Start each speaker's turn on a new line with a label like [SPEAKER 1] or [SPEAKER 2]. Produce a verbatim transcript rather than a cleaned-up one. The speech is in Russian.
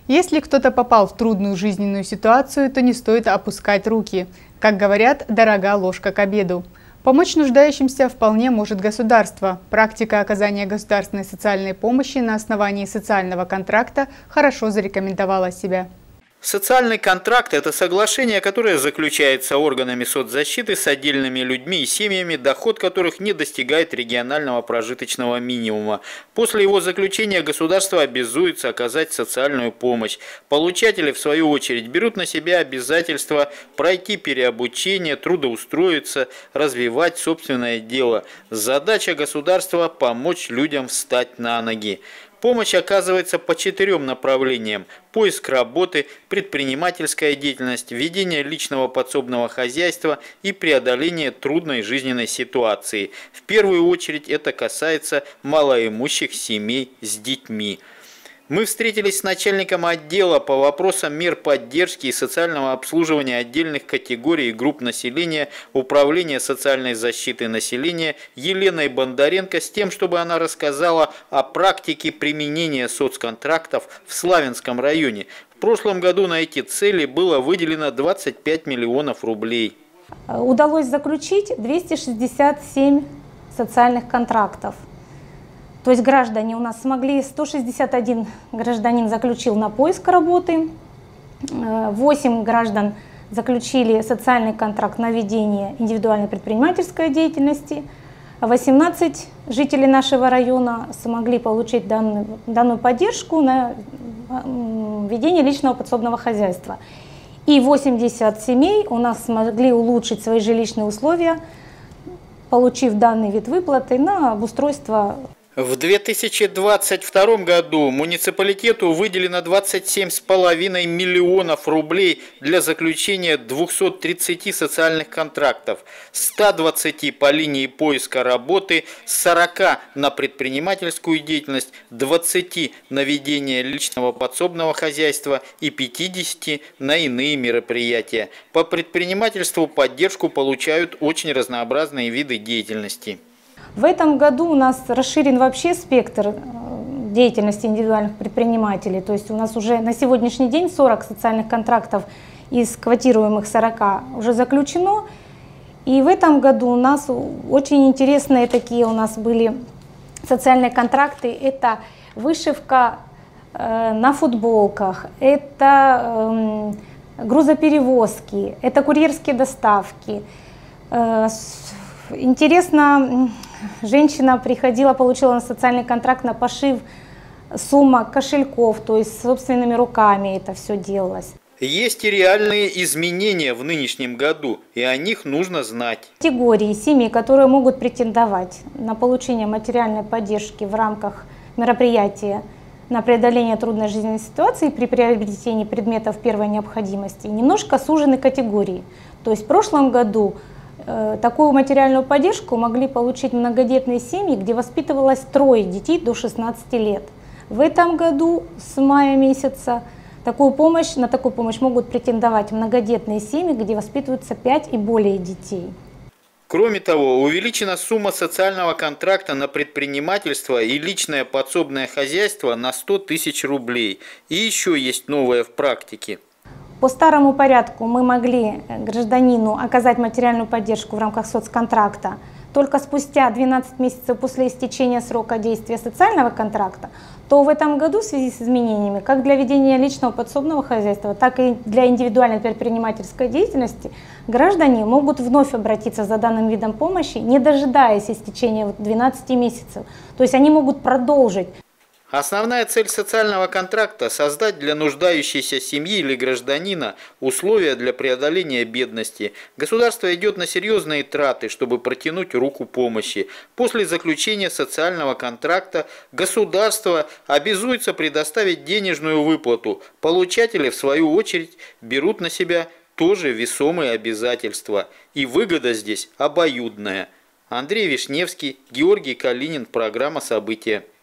[SPEAKER 1] Если кто-то попал в трудную жизненную ситуацию, то не стоит опускать руки. Как говорят, дорога ложка к обеду. Помочь нуждающимся вполне может государство. Практика оказания государственной социальной помощи на основании социального контракта хорошо зарекомендовала себя.
[SPEAKER 2] Социальный контракт – это соглашение, которое заключается органами соцзащиты с отдельными людьми и семьями, доход которых не достигает регионального прожиточного минимума. После его заключения государство обязуется оказать социальную помощь. Получатели, в свою очередь, берут на себя обязательство пройти переобучение, трудоустроиться, развивать собственное дело. Задача государства – помочь людям встать на ноги. Помощь оказывается по четырем направлениям: поиск работы, предпринимательская деятельность, ведение личного подсобного хозяйства и преодоление трудной жизненной ситуации. В первую очередь это касается малоимущих семей с детьми. Мы встретились с начальником отдела по вопросам мер поддержки и социального обслуживания отдельных категорий и групп населения Управления социальной защиты населения Еленой Бондаренко с тем, чтобы она рассказала о практике применения соцконтрактов в Славянском районе. В прошлом году на эти цели было выделено двадцать пять миллионов рублей.
[SPEAKER 3] Удалось заключить двести шестьдесят семь социальных контрактов. То есть граждане у нас смогли, сто шестьдесят один гражданин заключил на поиск работы, восемь граждан заключили социальный контракт на ведение индивидуальной предпринимательской деятельности, восемнадцать жителей нашего района смогли получить данную, данную поддержку на ведение личного подсобного хозяйства. И восемьдесят семей у нас смогли улучшить свои жилищные условия, получив данный вид выплаты на обустройство.
[SPEAKER 2] В две тысячи двадцать втором году муниципалитету выделено двадцать семь с половиной миллионов рублей для заключения двухсот тридцати социальных контрактов, ста двадцати по линии поиска работы, сорока на предпринимательскую деятельность, двадцати на ведение личного подсобного хозяйства и пятидесяти на иные мероприятия. По предпринимательству поддержку получают очень разнообразные виды деятельности.
[SPEAKER 3] В этом году у нас расширен вообще спектр деятельности индивидуальных предпринимателей. То есть у нас уже на сегодняшний день сорок социальных контрактов из квотируемых сорока уже заключено. И в этом году у нас очень интересные такие у нас были социальные контракты. Это вышивка э, на футболках, это э, грузоперевозки, это курьерские доставки. Э, интересно, женщина приходила, получила на социальный контракт на пошив сумок, кошельков, то есть собственными руками это все делалось.
[SPEAKER 2] Есть и реальные изменения в нынешнем году, и о них нужно знать.
[SPEAKER 3] Категории семей, которые могут претендовать на получение материальной поддержки в рамках мероприятия на преодоление трудной жизненной ситуации при приобретении предметов первой необходимости, немножко сужены категории. То есть в прошлом году такую материальную поддержку могли получить многодетные семьи, где воспитывалось трое детей до шестнадцати лет. В этом году с мая месяца такую помощь, на такую помощь могут претендовать многодетные семьи, где воспитываются пять и более детей.
[SPEAKER 2] Кроме того, увеличена сумма социального контракта на предпринимательство и личное подсобное хозяйство на сто тысяч рублей. И еще есть новое в практике.
[SPEAKER 3] По старому порядку мы могли гражданину оказать материальную поддержку в рамках соцконтракта только спустя двенадцать месяцев после истечения срока действия социального контракта, то в этом году в связи с изменениями как для ведения личного подсобного хозяйства, так и для индивидуальной предпринимательской деятельности граждане могут вновь обратиться за данным видом помощи, не дожидаясь истечения двенадцати месяцев. То есть они могут продолжить.
[SPEAKER 2] Основная цель социального контракта – создать для нуждающейся семьи или гражданина условия для преодоления бедности. Государство идет на серьезные траты, чтобы протянуть руку помощи. После заключения социального контракта государство обязуется предоставить денежную выплату. Получатели, в свою очередь, берут на себя тоже весомые обязательства. И выгода здесь обоюдная. Андрей Вишневский, Георгий Калинин, программа «События».